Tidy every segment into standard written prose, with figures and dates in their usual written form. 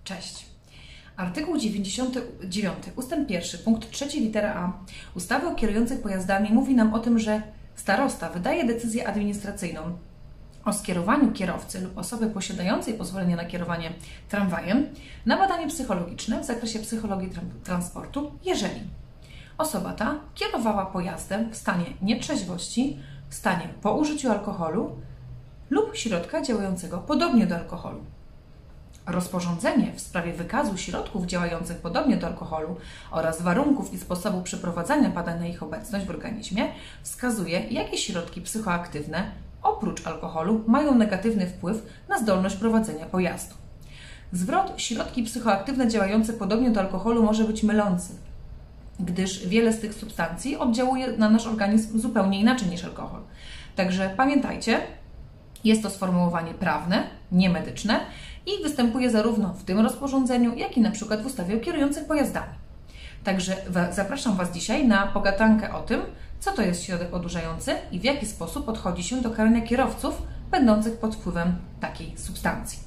Cześć. Artykuł 99 ust. 1 punkt 3 litera A ustawy o kierujących pojazdami mówi nam o tym, że starosta wydaje decyzję administracyjną o skierowaniu kierowcy lub osoby posiadającej pozwolenie na kierowanie tramwajem na badanie psychologiczne w zakresie psychologii transportu, jeżeli osoba ta kierowała pojazdem w stanie nietrzeźwości, w stanie po użyciu alkoholu lub środka działającego podobnie do alkoholu. Rozporządzenie w sprawie wykazu środków działających podobnie do alkoholu oraz warunków i sposobu przeprowadzania badań na ich obecność w organizmie wskazuje, jakie środki psychoaktywne oprócz alkoholu mają negatywny wpływ na zdolność prowadzenia pojazdu. Zwrot środki psychoaktywne działające podobnie do alkoholu może być mylący, gdyż wiele z tych substancji oddziałuje na nasz organizm zupełnie inaczej niż alkohol. Także pamiętajcie, jest to sformułowanie prawne, nie medyczne i występuje zarówno w tym rozporządzeniu, jak i na przykład w ustawie o kierujących pojazdami. Także zapraszam Was dzisiaj na pogadankę o tym, co to jest środek odurzający i w jaki sposób podchodzi się do karania kierowców będących pod wpływem takiej substancji.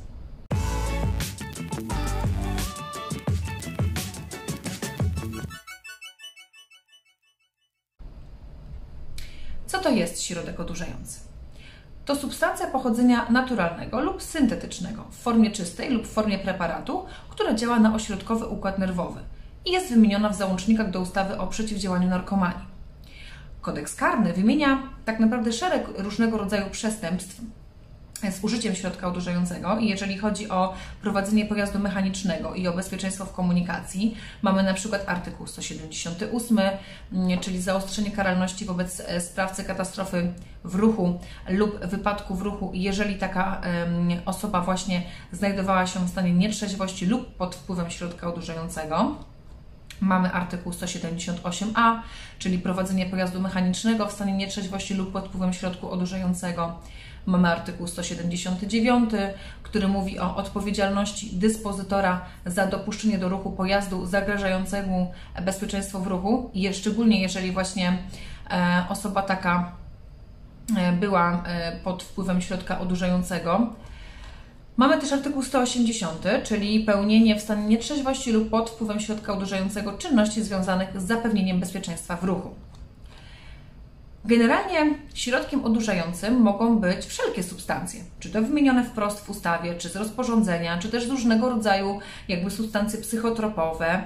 Co to jest środek odurzający? To substancja pochodzenia naturalnego lub syntetycznego w formie czystej lub w formie preparatu, która działa na ośrodkowy układ nerwowy i jest wymieniona w załącznikach do ustawy o przeciwdziałaniu narkomanii. Kodeks karny wymienia tak naprawdę szereg różnego rodzaju przestępstw z użyciem środka odurzającego i jeżeli chodzi o prowadzenie pojazdu mechanicznego i o bezpieczeństwo w komunikacji, mamy na przykład artykuł 178, czyli zaostrzenie karalności wobec sprawcy katastrofy w ruchu lub wypadku w ruchu, jeżeli taka osoba właśnie znajdowała się w stanie nietrzeźwości lub pod wpływem środka odurzającego. Mamy artykuł 178a, czyli prowadzenie pojazdu mechanicznego w stanie nietrzeźwości lub pod wpływem środku odurzającego. Mamy artykuł 179, który mówi o odpowiedzialności dyspozytora za dopuszczenie do ruchu pojazdu zagrażającemu bezpieczeństwu w ruchu, i szczególnie jeżeli właśnie osoba taka była pod wpływem środka odurzającego. Mamy też artykuł 180, czyli pełnienie w stanie nietrzeźwości lub pod wpływem środka odurzającego czynności związanych z zapewnieniem bezpieczeństwa w ruchu. Generalnie środkiem odurzającym mogą być wszelkie substancje, czy to wymienione wprost w ustawie, czy z rozporządzenia, czy też różnego rodzaju substancje psychotropowe,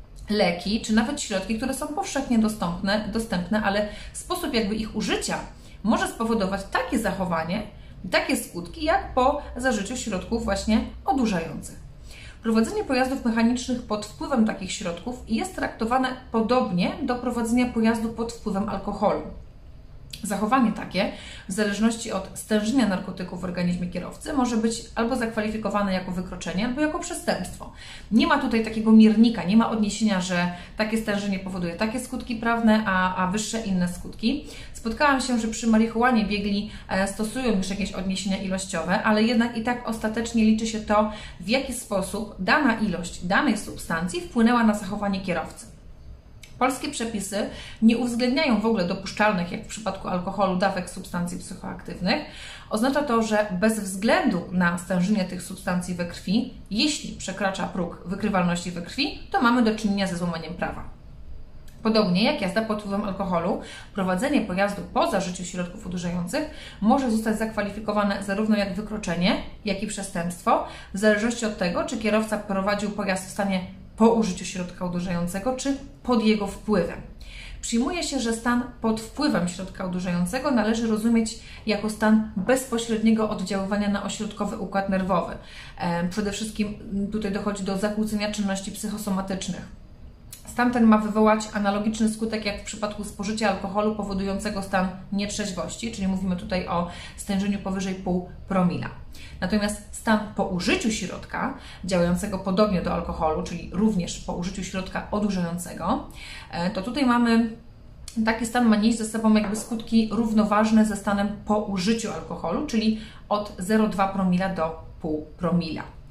leki, czy nawet środki, które są powszechnie dostępne, ale sposób ich użycia może spowodować takie zachowanie, takie skutki, jak po zażyciu środków właśnie odurzających. Prowadzenie pojazdów mechanicznych pod wpływem takich środków jest traktowane podobnie do prowadzenia pojazdu pod wpływem alkoholu. Zachowanie takie, w zależności od stężenia narkotyków w organizmie kierowcy, może być albo zakwalifikowane jako wykroczenie, albo jako przestępstwo. Nie ma tutaj takiego miernika, nie ma odniesienia, że takie stężenie powoduje takie skutki prawne, a wyższe inne skutki. Spotkałam się, że przy marihuanie biegli stosują już jakieś odniesienia ilościowe, ale jednak i tak ostatecznie liczy się to, w jaki sposób dana ilość danej substancji wpłynęła na zachowanie kierowcy. Polskie przepisy nie uwzględniają w ogóle dopuszczalnych, jak w przypadku alkoholu, dawek substancji psychoaktywnych. Oznacza to, że bez względu na stężenie tych substancji we krwi, jeśli przekracza próg wykrywalności we krwi, to mamy do czynienia ze złamaniem prawa. Podobnie jak jazda pod wpływem alkoholu, prowadzenie pojazdu po zażyciu środków odurzających może zostać zakwalifikowane zarówno jak wykroczenie, jak i przestępstwo, w zależności od tego, czy kierowca prowadził pojazd w stanie po użyciu środka odurzającego, czy pod jego wpływem. Przyjmuje się, że stan pod wpływem środka odurzającego należy rozumieć jako stan bezpośredniego oddziaływania na ośrodkowy układ nerwowy. Przede wszystkim tutaj dochodzi do zakłócenia czynności psychosomatycznych. Stan ten ma wywołać analogiczny skutek jak w przypadku spożycia alkoholu powodującego stan nietrzeźwości, czyli mówimy tutaj o stężeniu powyżej 0,5 promila. Natomiast stan po użyciu środka działającego podobnie do alkoholu, czyli również po użyciu środka odurzającego, to tutaj mamy taki stan ma nieść ze sobą skutki równoważne ze stanem po użyciu alkoholu, czyli od 0,2 promila do 0,5 promila.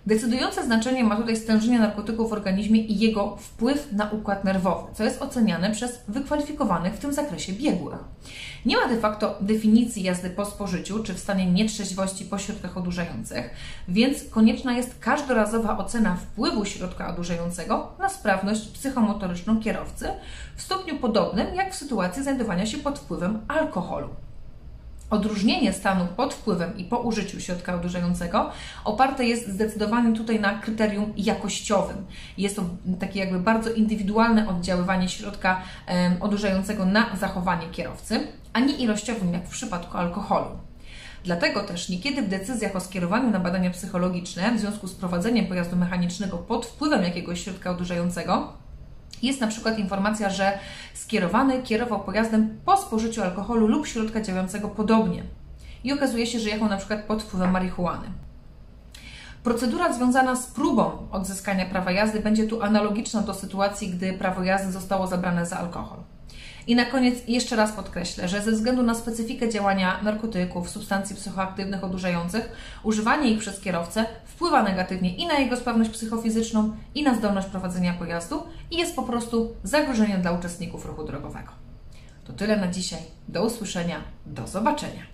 Decydujące znaczenie ma tutaj stężenie narkotyków w organizmie i jego wpływ na układ nerwowy, co jest oceniane przez wykwalifikowanych w tym zakresie biegłych. Nie ma de facto definicji jazdy po spożyciu czy w stanie nietrzeźwości po środkach odurzających, więc konieczna jest każdorazowa ocena wpływu środka odurzającego na sprawność psychomotoryczną kierowcy w stopniu podobnym jak w sytuacji znajdowania się pod wpływem alkoholu. Odróżnienie stanu pod wpływem i po użyciu środka odurzającego oparte jest zdecydowanie tutaj na kryterium jakościowym. Jest to takie jakby bardzo indywidualne oddziaływanie środka odurzającego na zachowanie kierowcy, a nie ilościowym jak w przypadku alkoholu. Dlatego też niekiedy w decyzjach o skierowaniu na badania psychologiczne w związku z prowadzeniem pojazdu mechanicznego pod wpływem jakiegoś środka odurzającego jest na przykład informacja, że skierowany kierował pojazdem po spożyciu alkoholu lub środka działającego podobnie. I okazuje się, że jechał na przykład pod wpływem marihuany. Procedura związana z próbą odzyskania prawa jazdy będzie tu analogiczna do sytuacji, gdy prawo jazdy zostało zabrane za alkohol. I na koniec jeszcze raz podkreślę, że ze względu na specyfikę działania narkotyków, substancji psychoaktywnych odurzających, używanie ich przez kierowcę wpływa negatywnie i na jego sprawność psychofizyczną, i na zdolność prowadzenia pojazdu i jest po prostu zagrożeniem dla uczestników ruchu drogowego. To tyle na dzisiaj. Do usłyszenia, do zobaczenia.